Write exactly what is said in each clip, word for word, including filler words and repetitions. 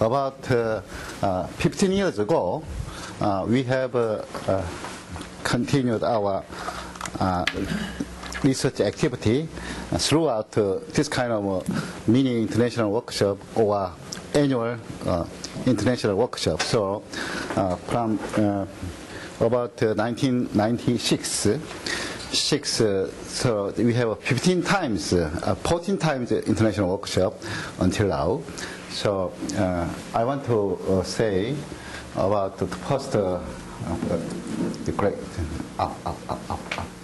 about uh, uh, fifteen years ago, uh, we have uh, uh, continued our uh, research activity uh, throughout uh, this kind of uh, mini international workshop or annual uh, international workshop. So uh, from uh, about uh, nineteen ninety-six, six, uh, so we have fifteen times, uh, fourteen times international workshop until now. So uh, I want to uh, say about the first, uh, uh, the great, up, up, up, up, up.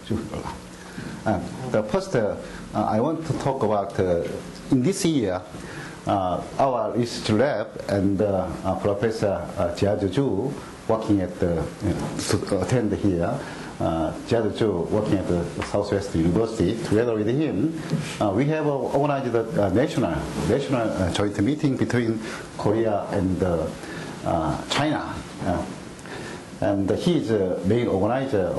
Uh, the first, uh, uh, I want to talk about uh, in this year, uh, our research lab and uh, uh, Professor uh, Jiaju working at the, you know, to attend here. Uh, Jiaju working at the Southwest University. Together with him, uh, we have uh, organized a uh, national, national uh, joint meeting between Korea and uh, uh, China. Uh, and he is the main organizer,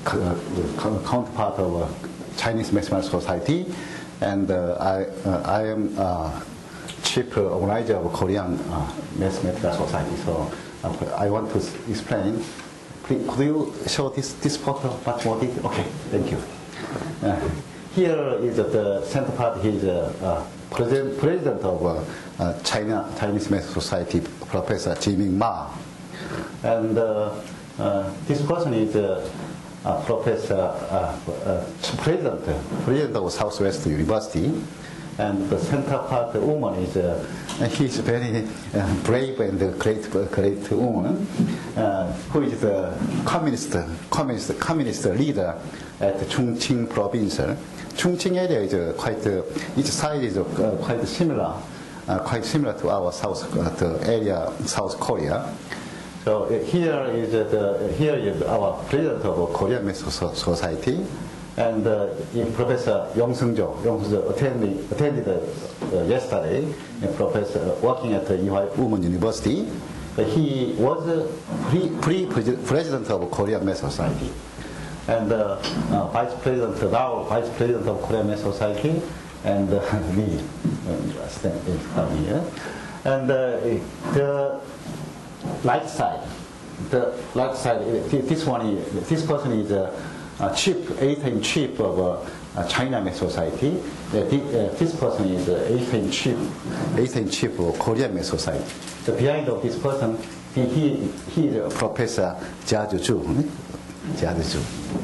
uh, counterpart of uh, Chinese Mathematical Society, and uh, I, uh, I am uh, chief organizer of Korean uh, Mathematical Society. So uh, I want to explain. Please, could you show this, this photo much more detail? Okay, thank you. Uh, here is the center part. He is uh, uh, president, president of uh, uh, China Chinese Mathematical Society, Professor Jiming Ma. And uh, uh, this person is uh, uh, Professor, uh, uh, President, President of Southwest University. And the center part the woman is, uh, he's very uh, brave and great, great woman, uh, who is the communist, communist, communist leader at Chongqing province. Chongqing area is uh, quite, uh, each side is uh, quite similar, uh, quite similar to our south uh, the area, South Korea. So uh, here is uh, the, here is our president of Korean Mathematical Society. And uh, Professor Youngjin attended, attended uh, yesterday, a professor working at the Women's University. Uh, he was uh, pre-president of Korean Mathematical Society. And uh, uh, vice president, now vice president of Korean Mathematical Society, and uh, me, uh, stand here. And uh, the right side, the right side, this one, is, this person is uh, Uh, chief, editor-in-chief of uh, uh, China Math Society. Uh, the, uh, this person is uh, editor-in-chief, editor-in-chief of Korean Math Society. The behind of this person, he, he, he is uh, Professor Jiaju. Jiaju.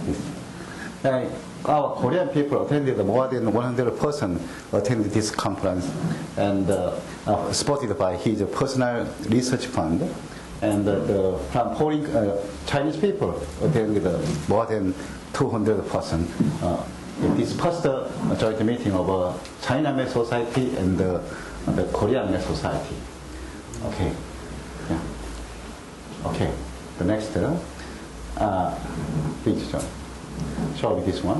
Uh, our Korean people attended, more than one hundred persons attended this conference, and uh, uh, supported by his personal research fund. And uh, the, from foreign uh, Chinese people attended uh, more than two hundred persons. Uh, in this first uh, joint meeting of uh, China Math Society and uh, the Korean Math Society. Okay. Yeah. Okay. The next, uh, uh, please show, show me this one.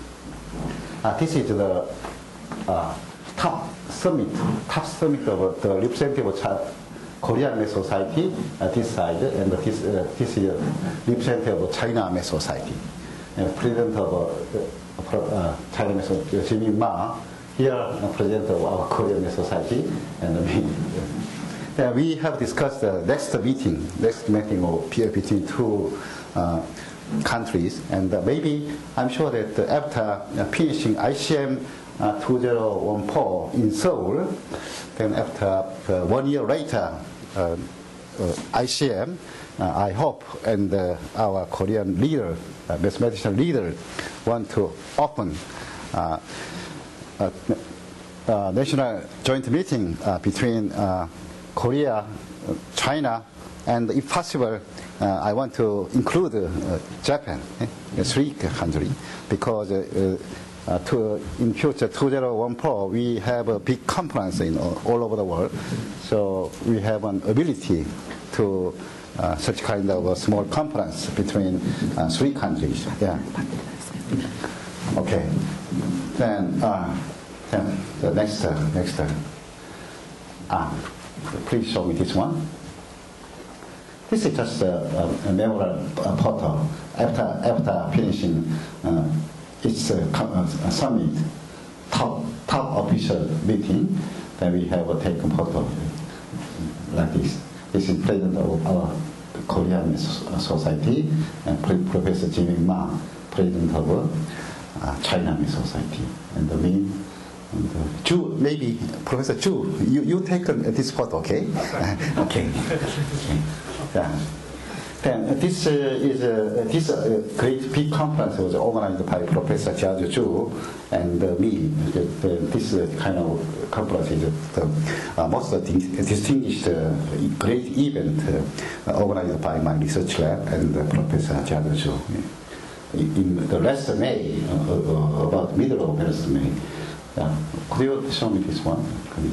Uh, this is the uh, top summit, top summit of uh, the representative chart. Korean Math Society, uh, this side, and this, uh, this is uh, representative of China Math Society. And president of uh, uh, China Math Society, Jiming Ma, here uh, president of our Korean Math Society, and me. Uh, we have discussed the uh, next meeting, next meeting of between two uh, countries, and uh, maybe I'm sure that uh, after uh, finishing I C M uh, two thousand fourteen in Seoul, then after uh, one year later, uh, uh, I C M, uh, I hope, and uh, our Korean leader, uh, mathematician leader, want to open uh, uh, uh, national joint meeting uh, between uh, Korea, uh, China, and if possible, uh, I want to include uh, Japan, eh, three countries, because uh, uh, to, in future two thousand fourteen we have a big conference in all, all over the world, so we have an ability to uh, such kind of a small conference between uh, three countries. Yeah. Okay. Then, uh, then the next, uh, next. Uh, ah, please show me this one. This is just a, a, a memorable uh, photo after after finishing uh, its uh, uh, summit, top top official meeting. Then we have a taken photo. like this. This is president of our Korean Society, and Professor Jimmy Ma, president of uh, China Society, and the me. And, uh, Chu, maybe Professor Chu, you you take uh, this photo, okay? Okay. Okay. Yeah. Then uh, this uh, is uh, this uh, great big conference was organized by Professor G R G Chu and uh, me. The, the, this uh, kind of conference is the uh, most distinguished uh, great event uh, organized by my research lab and uh, Professor G R G Chu. In the last May, uh, uh, about middle of last May. Yeah. Could you show me this one?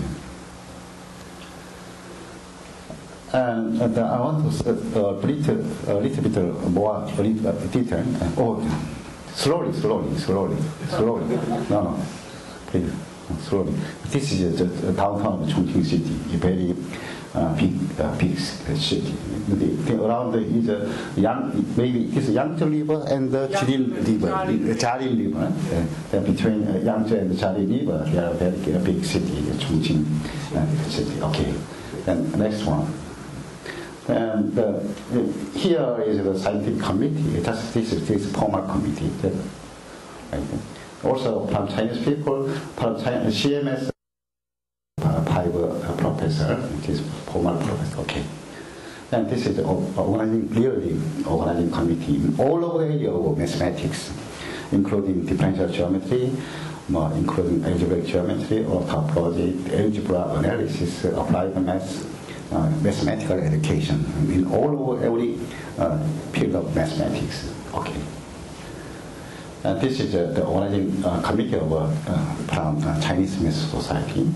And, and uh, I want to uh, read a little bit more detail. Oh, slowly, slowly, slowly, slowly. No, no, please, slowly. This is the downtown Chongqing city, a very uh, big, uh, big city. The, the, around the, is a Yang, maybe this is Yangtze River and the Jilin River, Jialin River. Uh, between uh, Yangtze and the Jialin River, they are a very uh, big city, the Chongqing uh, city. Okay, then next one. And uh, here is the scientific committee. Just this is this formal committee. That, right. Also from Chinese people, from China, C M S, uh, five uh, professor, which is formal professor. Okay. And this is the organizing, clearly organizing committee all over the area of mathematics, including differential geometry, more including algebraic geometry, or topology, algebra analysis, applied maths. Uh, mathematical education in all over every uh, field of mathematics. Okay. And this is uh, the organizing uh, committee of uh, from uh, Chinese Math Society.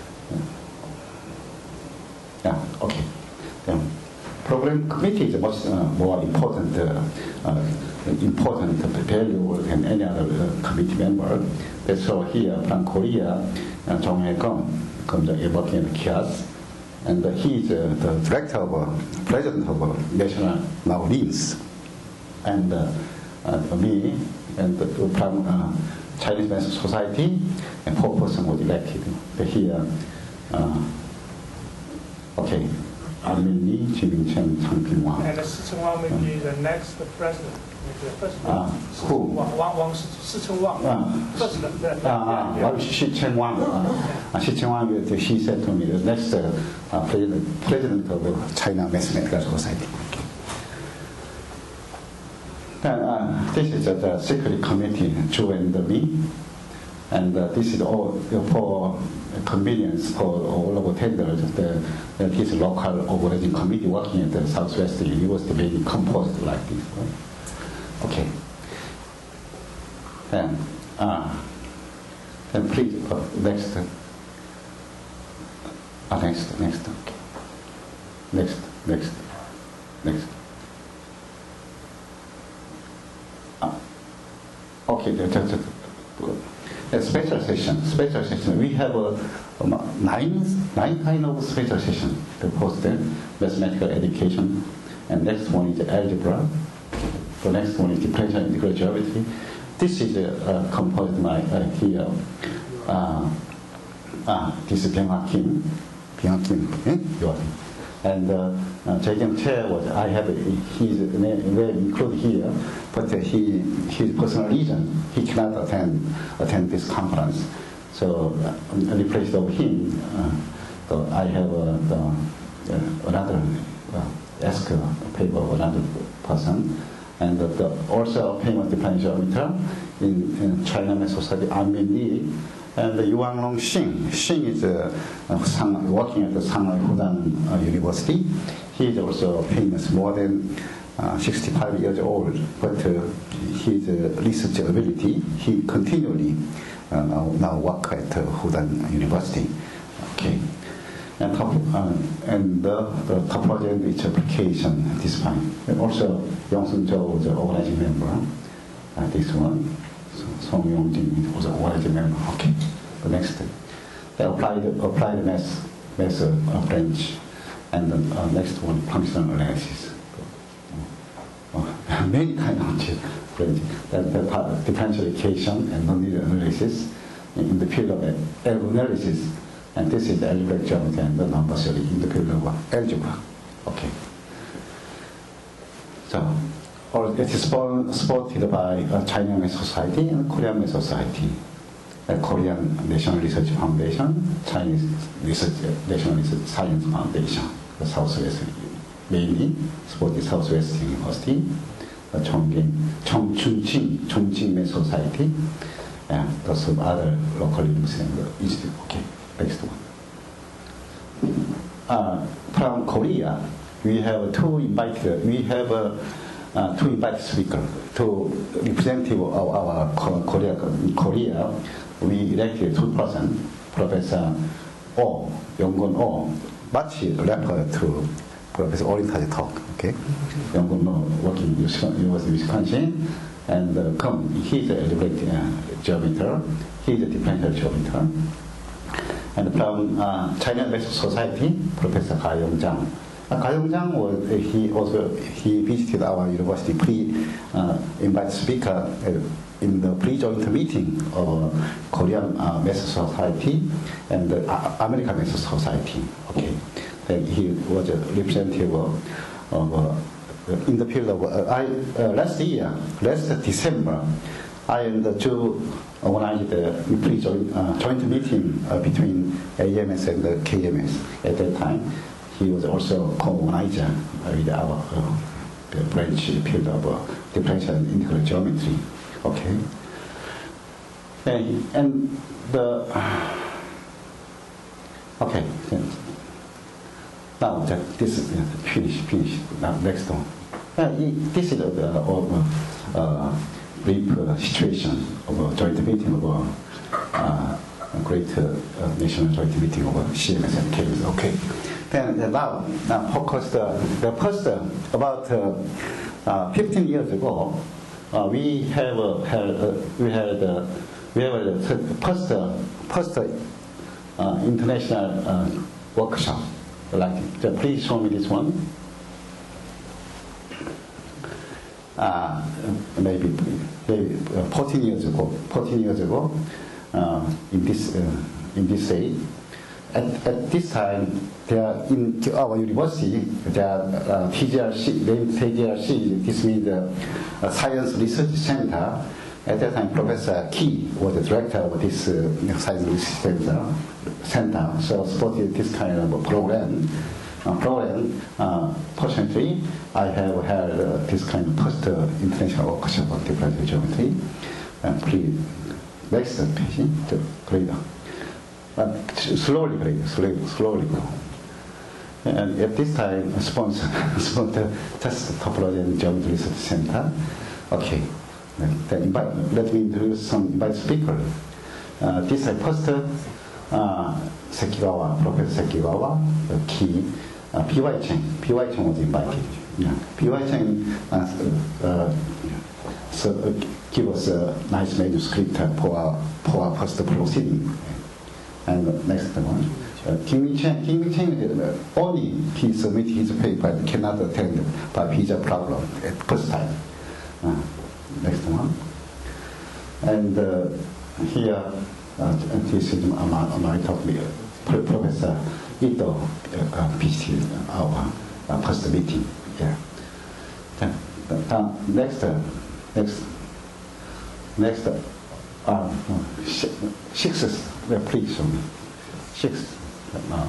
Yeah. Okay. The program committee is much uh, more important, uh, uh, important value than any other uh, committee member. That's so here from Korea, uh, Jong Hae-kong comes uh, working in Kias. And uh, he is uh, the director of, uh, president of uh, National Marines. And uh, uh, me, and uh, from uh, Chinese Math Society, and four person was elected. Here, uh, okay, Armin Lee, Jiming Chen, Chang Ping Wang. And Si Cheng Wang will be the next president. The first uh, who? Wang, Wang, Wang Si Cheng Wang. Uh, president. The, the, uh, yeah, uh, Si Cheng Wang. Uh, Si Cheng Wang, he said to me, the next uh, uh, president, president of the China Mathematical Society. Then, uh, this is uh, the secret committee, Chu and me. And uh, this is all for convenience for all of tenders. The, the, this local organizing committee working at the Southwest University may be composed like this. Right? Okay. Then, uh, then please, uh, next. Uh, next, next. Okay. Next, next, next. Uh, okay, just, just, a special session. Special session. We have uh, um, nine, nine kind of special session. The first then mathematical education, and next one is algebra. The next one is differential integral geometry. This is uh, composed by uh, here. Uh, uh, this is Byung-ha Kim. Byung-ha Kim. Eh? Yours. And uh, uh, Jae-kyung Chair was, I have, he's name included here, but uh, he, his personal reason, he cannot attend, attend this conference. So, uh, in place of him, uh, so I have uh, the, uh, another, uh, ask a paper of another person. And uh, the, also famous differential geometer in, in China Math Society, Armin Lee. And Yuanglong Xing. Xing is uh, uh, working at the Shanghai Fudan uh, University. He is also famous, more than uh, sixty-five years old, but uh, his uh, research ability, he continually uh, now, now work at uh, Fudan University. Okay. And, top, uh, and the, the topology and its application at this point. And also, Youngjin Zhou, the organizing member, uh, this one. So Youngjin was an organizing member. Okay. The next, the applied applied math method uh, branch, and the uh, next one functional analysis. Uh, many kind of branch. Then the differential equation and nonlinear analysis in the field of analysis. And this is the algebraic geometry and the number theory in the field of algebra. Okay. So, or it is supported by uh, China Math Society and Korean Math Society. Uh, Korean National Research Foundation, Chinese Research, National Research Science Foundation, the Southwest, mainly supported Southwest University, uh, Chongqing, Chongqing, Chongqing Math Society, and those of other local universities and institutes. Okay, next one. Uh, from Korea, we have two invited, we have uh, uh, two invited speakers, two representatives of our Korea, Korea. We elected two persons, Professor O, Youngjin O, much referred to Professor Orinta's talk, okay? Youngjin O working in University of Wisconsin, and uh, come, he's a algebraic uh, geometer, he's a differential geometer. And from uh, China Math Society, Professor Youngjin. Uh, Youngjin was, uh, he also, he visited our university pre, uh, invited speaker uh, in the pre-joint meeting of Korean uh, Math Society and the uh, American Math Society. Okay, then he was a representative of, of uh, in the field of uh, I uh, last year, last December, I and Joe organized a pre-joint uh, joint meeting uh, between A M S and the K M S. At that time, he was also co-organizer with our uh, branch field of uh, differential and integral geometry. Okay. And, and the okay. Now that this is finished. Finished. Now next one. Uh, this is the uh, uh, brief uh, situation of a joint meeting of a, uh, a great uh, national joint meeting of C M S and K M S. Okay. Then uh, now now focus the the first uh, about uh, uh, fifteen years ago. Uh, we have uh, had uh, we had uh, we have a first uh, first uh, international uh, workshop. Like, uh, please show me this one. Uh, maybe maybe uh, fourteen years ago. fourteen years ago, uh, in this uh, in this day. At, at this time, there in our university, there uh, T G R C, named T G R C, this means the uh, Science Research Center. At that time, Professor Key was the director of this uh, Science Research Center, center, so supported this kind of a program. Uh, program. Uh, fortunately, I have had uh, this kind of first uh, international workshop on differential geometry. And please, next page, to grade down. Uh, slowly, grade, slowly, slowly go. And at this time, sponsor, sponsor test topology and geometry research center. Okay, then, then invite, let me introduce some invite speakers. Uh, this is first, uh, Sekigawa, Professor Sekigawa, the key, uh, P Y Cheng. P Y Cheng was invited. Yeah. P Y Cheng uh, uh, so, uh, give us a nice manuscript for our, for our first proceeding. And the next one, uh, Kim Cheng, Kim Cheng uh, only he submitted his paper and cannot attend by visa problem at first time. Uh, next one. And uh, here, uh, this is my, my talk here. Professor Ito uh, visited our uh, first meeting. Yeah. Then, uh, next, uh, next, next. Uh, Uh, no, sixth, well, please show me. Sixth, now.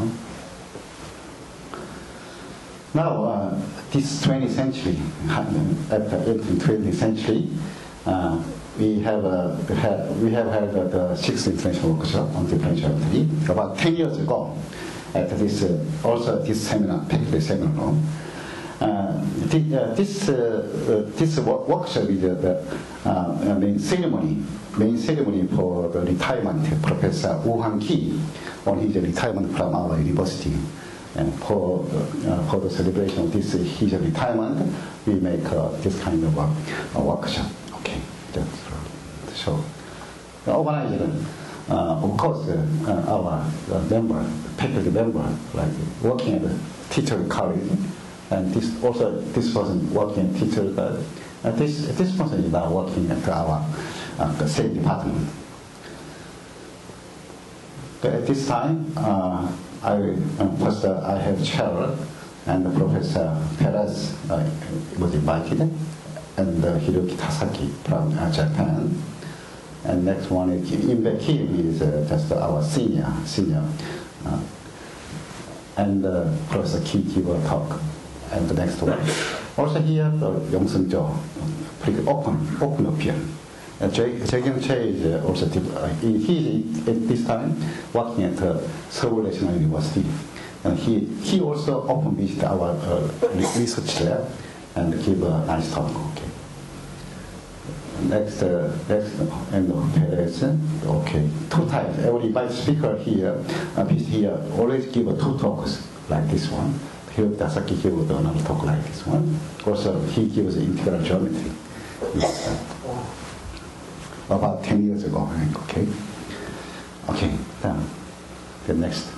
Now, uh, this twentieth century, at the twentieth century, uh, we have uh, had, we have had uh, the sixth international workshop on differential geometry about ten years ago. At this, uh, also this seminar, particular seminar. Uh, the, uh, this uh, uh, this workshop is uh, the uh, main ceremony, main ceremony for the retirement Professor Woo Han-ki on his retirement from our university. And for uh, for the celebration of this his retirement, we make uh, this kind of a, a workshop. Okay, just to show. The organizer, uh, of course, uh, uh, our uh, member, faculty member, like working at the teacher college. And this also this person working at teacher, uh, uh, this this person is now working at our uh, the same department. But at this time, uh, I uh, first uh, I have chair, and Professor Perez uh, was invited, and uh, Hiroki Tasaki from uh, Japan. And next one is Imbe Kim is uh, just our senior, senior. Uh, and uh, Professor Kim give a talk. And the next one. Also here, the Youngjin, pretty open, open opinion. Uh, Youngjin is uh, also, uh, he, he is at this time working at uh, Seoul National University. And he, he also often visit our uh, research lab and give a nice talk. Okay. Next, uh, next, and Perez, okay, two times. Every by speaker here, uh, here always give a two talks like this one. Here, Tasaki give another talk like this one. Also, he gives integral geometry. Yes. About ten years ago, I think. Okay. Okay. Then, the next.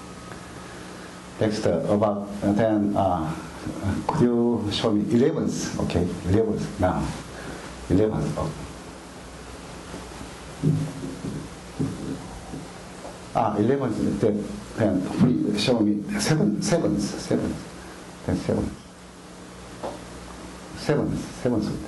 Next, uh, about uh, then, uh, could you show me elevens? Okay, elevens now. eleven. Oh. Ah, eleven. Then, then please show me seven, sevens, seven, then seven, seven, seven.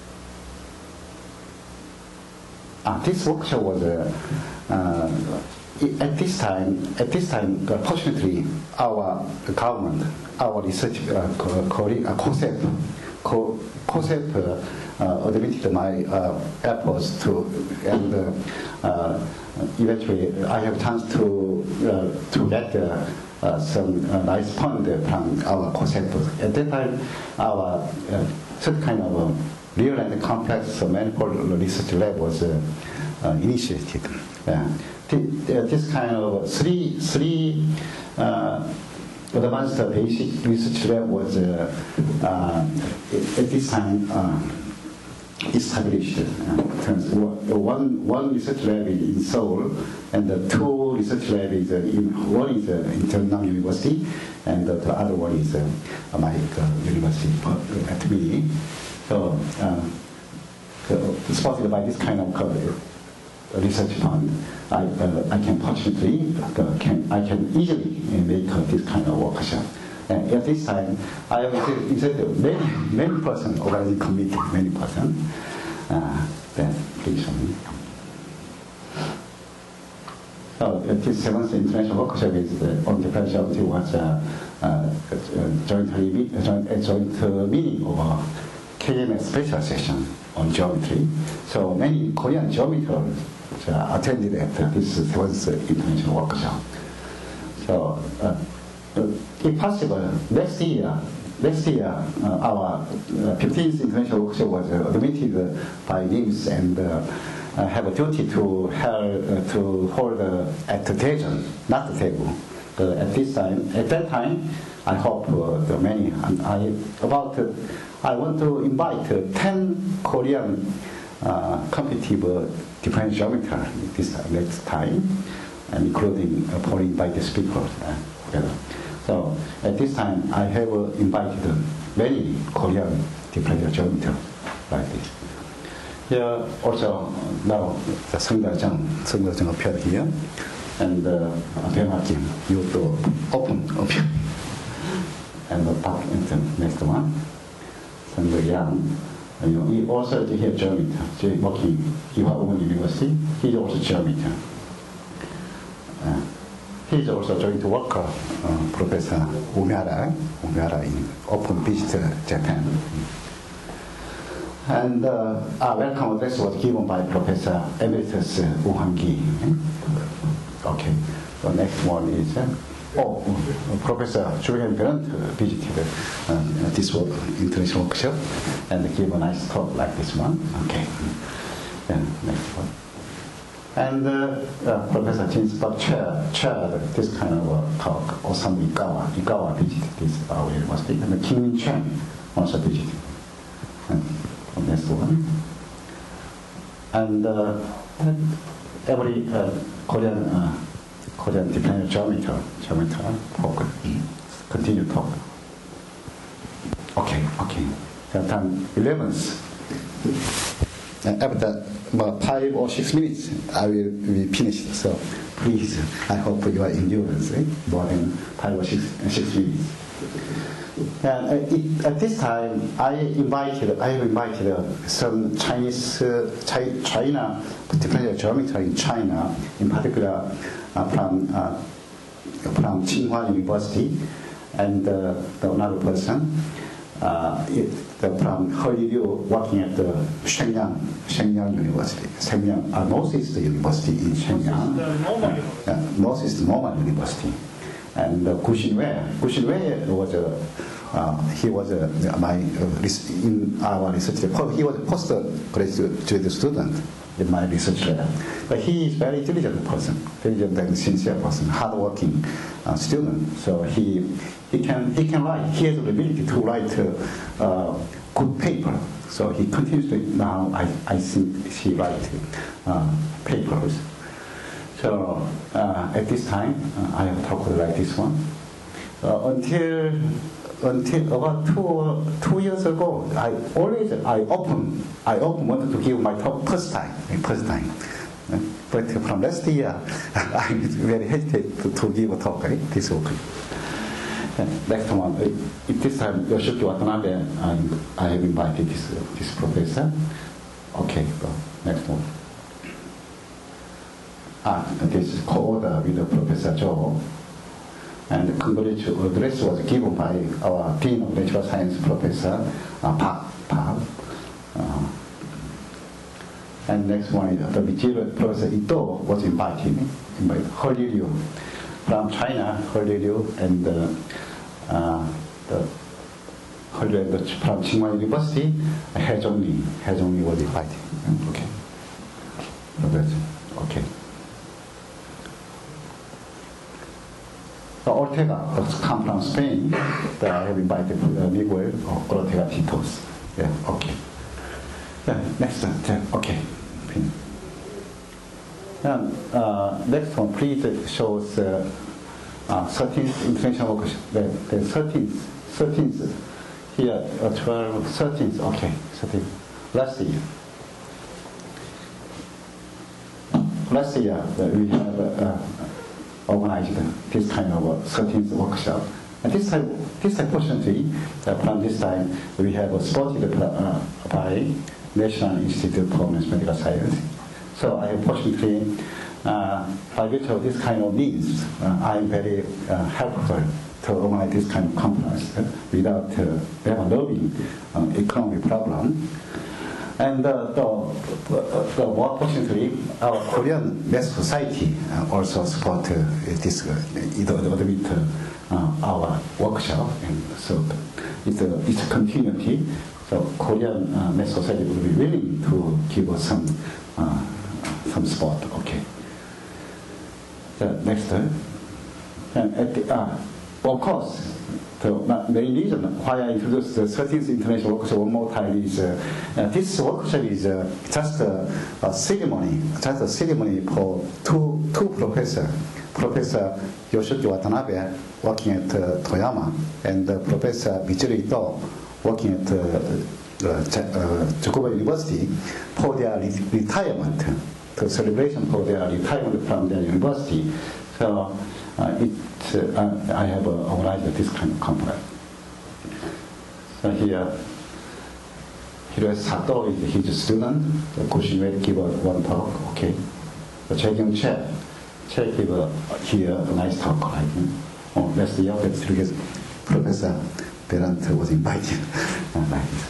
Ah, this workshop was uh, uh, at this time. At this time, uh, fortunately, our government, our research uh, co- co- uh, concept, co- concept. Uh, Uh, admitted my uh, efforts to, and uh, uh, eventually I have chance to uh, to get uh, uh, some uh, nice fund from our concept. At that time, our uh, such kind of uh, real and complex uh, manifold research lab was uh, uh, initiated. Uh, th- this kind of three three. Uh, advanced basic research lab was uh, uh, at this time. Uh, established. Uh, one, one research lab is in Seoul, and the two research labs is uh, in, one is uh, in Jeonnam University, and uh, the other one is uh, my uh, university at me. So, uh, so, supported by this kind of uh, research fund, I, uh, I can fortunately uh, can I can easily make uh, this kind of workshop. And at this time, I have instead many, many persons already committed, many persons. Uh, then please show me. So uh, this seventh international workshop is uh, on differential was uh, uh, jointly joint, uh, joint uh, meeting of a K M S special session on geometry. So many Korean geometers uh, attended at uh, this seventh international workshop. So. Uh, Uh, if possible, next year, next year, uh, our uh, fifteenth international workshop was uh, admitted uh, by N I M S and uh, uh, have a duty to hold, uh, to hold uh, at the Daejeon, not the Daegu. Uh, at this time, at that time, I hope uh, the many. And I about uh, I want to invite uh, ten Korean uh, competitive uh, differential geometry this uh, next time, and including uh, foreign invited speakers. Uh, together. So at this time, I have uh, invited uh, many Korean differential geometers like this. Here also now the Seungdajeong, Seungdajeong appeared here, and uh, Byung-ha Kim, you to open appear, and the top and the next one, Seung-Yang, you know, he also here geometer, working in Open University. He's also geometer. Uh, He's also joint worker, uh, Professor Umihara, Umihara in Open Visit Japan. And uh, our welcome address was given by Professor Emeritus uh, Woo Han-gi. Okay, the next one is, uh, oh, uh, Professor Julian Grant uh, visited uh, this work, international workshop and gave a nice talk like this one. Okay, then next one. And uh, uh, Professor Ginsberg chaired, chaired this kind of uh, talk. Osamu Ikawa, Ikawa visited this our university, and Kim Min-chun also visited. And next one. And uh, every uh, Korean uh, Korean differential geometer, geometer talk, continue talk. Okay, okay. Then eleventh. And after about five or six minutes, I will be finished. So please, I hope you are endurance, eh? More than five or six, six minutes. And uh, it, at this time, I invited, I have invited uh, some Chinese, uh, Chi- China, differential geometry in China, in particular uh, from uh, from Tsinghua University, and uh, the another person uh, it, the, from Holiu working at the Shenyang, Shenyang University, Shenyang, uh, Northeast University in Shenyang, Northeast uh, uh, Northeast Normal University, and uh, Gu Xinwei. Gu Xinwei was a uh, he was a, my uh, in our research. He was a postgraduate student in my research lab. But he is very diligent person, diligent and sincere person, hardworking uh, student. So he he can he can write. He has the ability to write uh, uh, good paper. So he continues to now. I I think he writes uh, papers. So uh, at this time, uh, I have talked like this one uh, until. Until about two two years ago, I always I often I often wanted to give my talk first time, first time. But from last year, I very hesitate to, to give a talk. Right? This okay. Next one, this time Yoshiki Watanabe, I, I have invited this this professor. Okay, go next one. Ah, this is co-author with Professor Joe. And the congratulatory address was given by our Dean of Natural Science Professor uh, Park. Park. Uh, and next one is the Vigil Professor Ito was invited, invited He Liu from China, He Liu, and uh, uh, the He Liu from Tsinghua University, He Zhongli, He Zhongli was invited. Okay. Okay. The Ortega, that's come from Spain, that I have invited uh, Miguel or Ortega Titos. Yeah, okay. Yeah, next one, yeah, okay. And uh, next one, please shows uh, uh, thirteenth international workshop. The, the thirteenth, thirteenth here, uh, twelve, thirteenth, okay, thirteenth. Last year. Last year, uh, we have uh, organized this kind of a thirteenth workshop. And this time, this time, fortunately, uh, from this time, we have a supported uh, by National Institute for Medical Science. So I fortunately, uh, by virtue of this kind of means, uh, I'm very uh, helpful to organize this kind of conference uh, without uh, ever knowing uh, economic problem. And uh, the, uh, the more fortunately, our Korean Math Society uh, also support uh, this, uh, with uh, our workshop, and so it's a, it's a continuity. So Korean uh, Math Society will be willing to give us some uh, some support. Okay. The next, uh, and at the, uh, of course. The main reason why I introduced the thirteenth International Workshop one more time is uh, uh, this workshop is uh, just a, a ceremony, just a ceremony for two two professors, Professor Yoshiki Watanabe working at uh, Toyama, and uh, Professor Vigil Ito working at uh, uh, Tsukuba University for their re retirement, the celebration for their retirement from their university. So uh, it. Uh, I have uh, organized this kind of conference. So here, here is Sato is his student. The Kushime give one talk. Okay. The Chae Che, Che give uh, here a nice talk. Like, oh, last year, that's because Professor Berant was invited. Like this.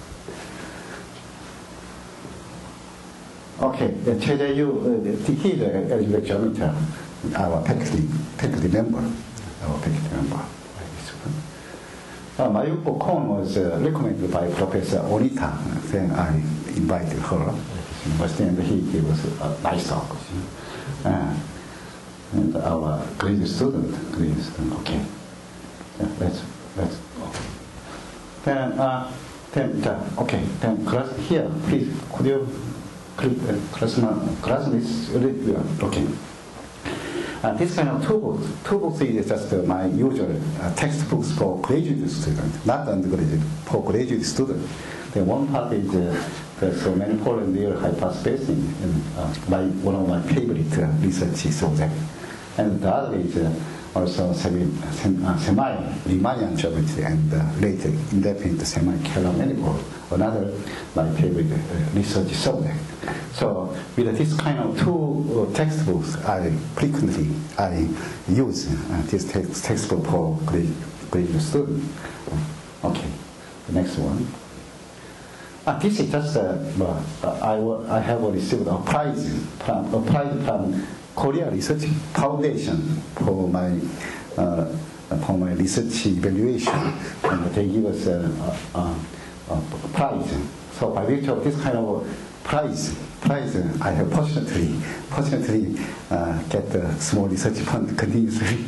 Okay, the Che Yu, he is a eligible geometer. Our faculty, faculty member, our faculty member. Uh, Mayuko Kon was uh, recommended by Professor Onita. Then I invited her, and he gave us a nice talk. Uh, and our graduate student, graduate student, okay. Yeah, let's, let's, okay. Then, uh, then, uh, okay, then class here, please, could you, classman, classman is, okay. Uh, this kind of two books, two books is just uh, my usual uh, textbooks for graduate students, not undergraduate, for graduate students. The one part is uh, There's so many Polar near hyperspace in, in uh, my, one of my favorite uh, research subjects. And the other is uh, also semi, sem, uh, semi-Riemannian geometry and uh, later indefinite semi-Kähler manifold, another my favorite uh, research subject. So with this kind of two uh, textbooks, I frequently I use uh, this text, textbook for grade, grade student. Okay, the next one. Uh, this is just uh, uh, I, I have received a prize from a prize from Korea Research Foundation for my uh, for my research evaluation, and they give us a, a, a, a prize. So by virtue of this kind of prize, prize I have fortunately fortunately uh, get a small research fund continuously.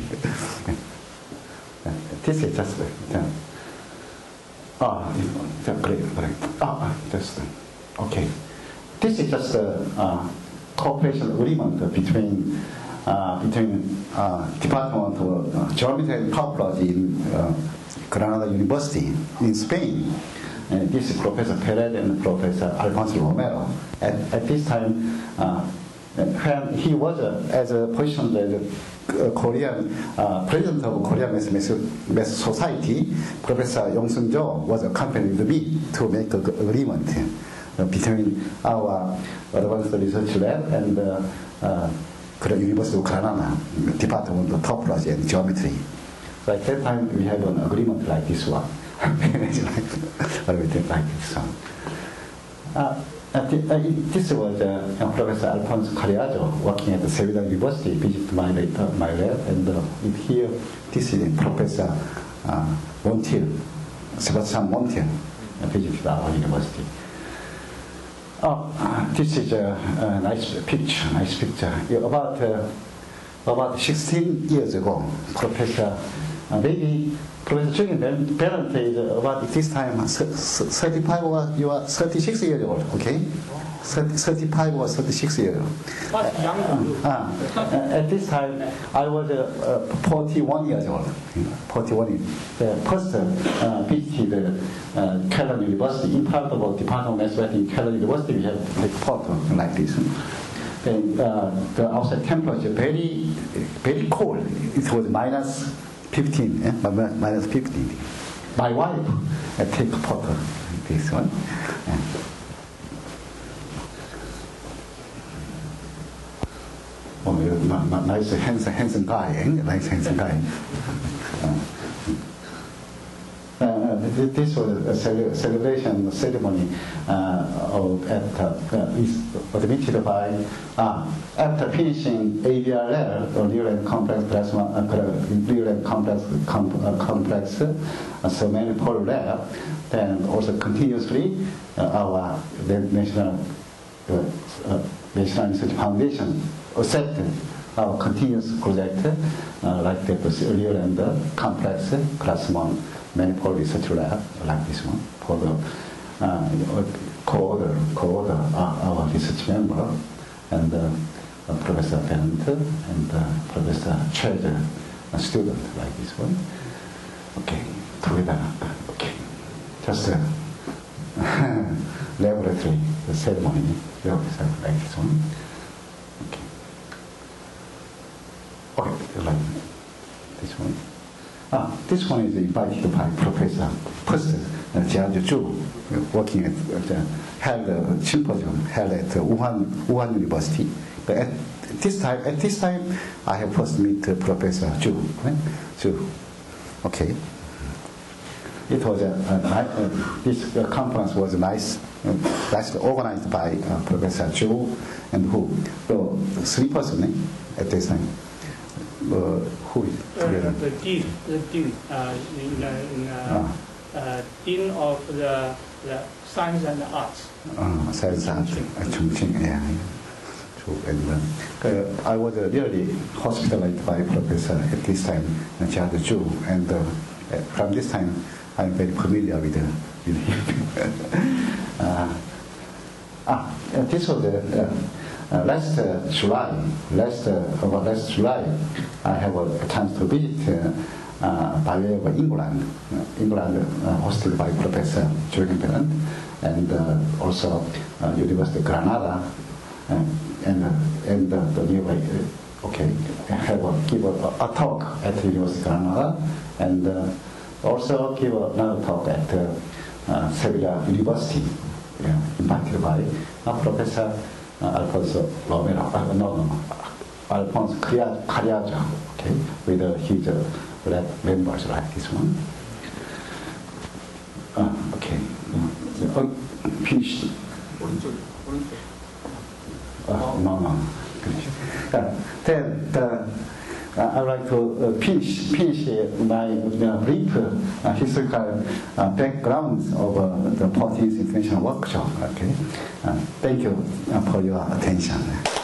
This is just. Uh, Ah, great, great. Ah, just okay. This is just a uh, cooperation agreement between uh, between uh, Department of uh, Geometry and Topology in uh, Granada University in Spain. And this is Professor Perez and Professor Alfonso Romero. At, at this time, uh, when he was uh, as a position as a Uh, Korean uh, president of Korean Math, Math Society, Professor Youngjin was accompanied with me to make an agreement uh, between our advanced research lab and uh, uh, University of Granada, Department of Topology and Geometry. So at that time we had an agreement like this one, like this one. Uh, Uh, uh, this was uh, Professor Alfonso Carriazo working at the Sevilla University, visited my, later, my lab, and uh, here this is Professor uh, Montiel, Sebastian Montiel, uh, visited our university. Oh, uh, this is a, a nice picture, nice picture. Yeah, about uh, about sixteen years ago, Professor uh, maybe Professor Youngjin parent is about this time thirty-five or you are thirty-six years old, okay? thirty-five or thirty-six years old. What's younger than you? Uh, uh, at this time, I was uh, uh, forty-one years old. forty-one. The first uh, visited uh, Kähler University. In part of the Department of Mathematics in Kähler University, we have a photo like this. Then uh, the outside temperature very, very cold. It was minus fifteen, eh? minus fifteen. My wife uh, take a photo, this one. Yeah. Oh, yeah, nice, handsome, handsome guy, eh? Nice, handsome guy. Uh, uh, this was a cele celebration ceremony uh, of, at, uh, is admitted by, uh, after finishing A B R L, or real and complex plasma, uh, real and complex, com uh, complex uh, so many polar lab, then also continuously uh, our the National, uh, uh, National Research Foundation accepted our continuous project uh, like the real and uh, complex class one manifold research lab like this one for the uh, co-author, co-author uh, our research member and uh, uh, Professor Bennett and uh, Professor Treasure, a student like this one. Okay, together. Okay, just a laboratory the ceremony like this one. Okay. Okay, like this one. Ah, this one is invited by Professor first uh, G R G working at uh, held a symposium held at uh, Wuhan Wuhan University. But at this time, at this time, I have first meet uh, Professor Zhu. Right? Zhu. Okay. It was a, a, a this uh, conference was nice, uh, nicely organized by uh, Professor Zhu and who, so three persons eh, at this time. Uh, who is uh, the dean, the dean, uh, in, uh, in, uh, ah. uh, dean of the, the science and arts. Uh, science and arts, Youngjin, yeah. True. And uh, uh, I was uh, really hospitalized by Professor at this time, G R G, and uh, from this time I'm very familiar with, uh, with him. uh, ah, this was the. Uh, Uh, last uh, July, last uh, about last July, I have a chance to visit uh, uh, by way of England, uh, England uh, hosted by Professor Youngjin, and uh, also uh, University of Granada, uh, and uh, and uh, the nearby, uh, okay, have a, give a, a talk at the University of Granada, and uh, also give another talk at uh, uh, Sevilla University, yeah, invited by uh, Professor uh, Alfonso Romero, uh, no, no, Alfonso Cariaja, okay, with uh, huge uh, lab members like this one. Uh, okay, uh, uh, finished. Uh, no, no, finished. Uh, then the, uh, I would like to uh, finish, finish my uh, brief uh, historical uh, background of uh, the fourteenth International Workshop. Okay, uh, thank you uh, for your attention.